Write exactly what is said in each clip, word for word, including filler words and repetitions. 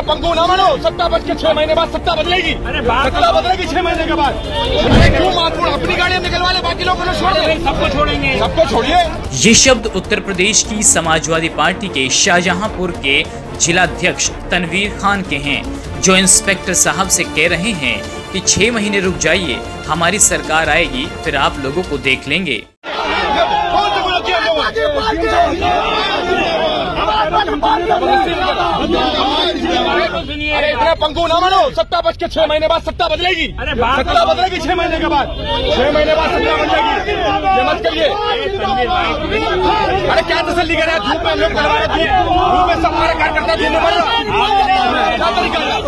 पंगु ना मानो, सत्ता बच के छह महीने बाद सत्ता बदलेगी। सत्ता बदलेगी छह महीने के बाद। क्यों मातूड़ अपनी गाड़ियां निकलवा ले, बाकी लोगों को छोड़ दे। सबको छोड़ेंगे, सबको छोड़िए। ये शब्द उत्तर प्रदेश की समाजवादी पार्टी के शाहजहांपुर के जिलाध्यक्ष तनवीर खान के हैं, जो इंस्पेक्टर साहब से कह रहे हैं कि छह महीने रुक जाइए, हमारी सरकार आएगी, फिर आप लोगों को देख लेंगे। अरे इतना पंगु ना मानो, सत्ता बच के छह महीने बाद सत्ता बदलेगी। सत्ता बदलेगी छह महीने के बाद। छह महीने बाद सत्ता बदलेगी, ये मत करिए। अरे क्या तसल्ली कर रहे हैं, धूप में हम लोग करवा रहे, धूप में सब हमारे कार्यकर्ता धूप में बढ़ रहा। क्या तरीका है?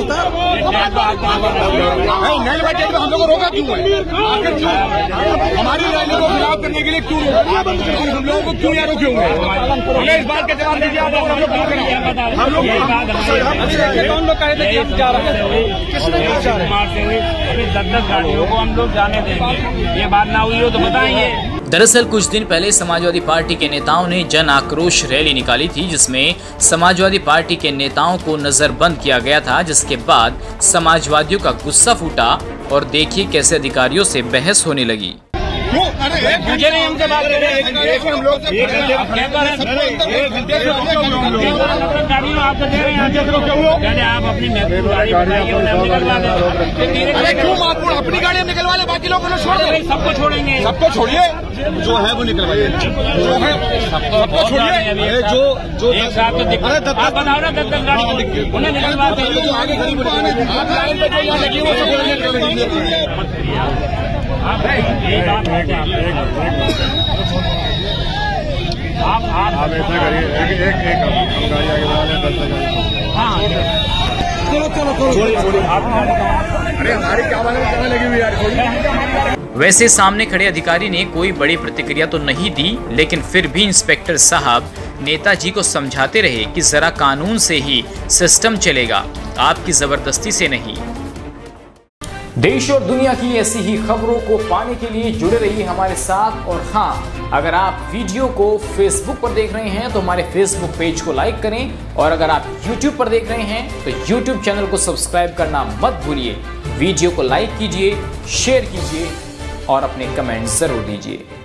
नहीं बैठे तो हम लोग को रोका क्यों है? हमारी रैली को खिलाफ करने के लिए क्यों हम लोगों को क्यों यहाँ रोके हुए हैं? हमें इस बात का जवाब दीजिए। हम लोग हम लोग कौन लोग कहे थे कि हम जा रहे हैं? किसने दस दस गाड़ियों को हम लोग जाने देंगे? ये बात ना हुई हो तो बताइए। दरअसल कुछ दिन पहले समाजवादी पार्टी के नेताओं ने जन आक्रोश रैली निकाली थी, जिसमें समाजवादी पार्टी के नेताओं को नजरबंद किया गया था, जिसके बाद समाजवादियों का गुस्सा फूटा और देखिए कैसे अधिकारियों से बहस होने लगी। मुझे नहीं हमसे बात कर रहे हैं हम लोग। आप अपनी क्यों मातूड़ अपनी गाड़ियां निकलवा ले, बाकी लोगों को छोड़ दे। सबको छोड़ेंगे, सबको छोड़िए। जो है वो निकलवाइए, जो है सबको छोड़िए। जो जो एक साथ तो आप बताओ ना, दस दस गाड़ी उन्हें निकलवा दे। जो आगे खड़ी लगी वो आप आप ऐसा करिए, एक एक एक गाड़ी आगे बढ़ा लें, दस गाड़ी। हाँ चलो चलो चलो। अरे हमारी क्या लगी हुई यार। वैसे सामने खड़े अधिकारी ने कोई बड़ी प्रतिक्रिया तो नहीं दी, लेकिन फिर भी इंस्पेक्टर साहब नेताजी को समझाते रहे कि जरा कानून से ही सिस्टम चलेगा, आपकी जबरदस्ती से नहीं। देश और दुनिया की ऐसी ही खबरों को पाने के लिए जुड़े रहिए हमारे साथ। और हाँ, अगर आप वीडियो को फेसबुक पर देख रहे हैं तो हमारे फेसबुक पेज को लाइक करें, और अगर आप यूट्यूब पर देख रहे हैं तो यूट्यूब चैनल को सब्सक्राइब करना मत भूलिए। वीडियो को लाइक कीजिए, शेयर कीजिए और अपने कमेंट जरूर दीजिए।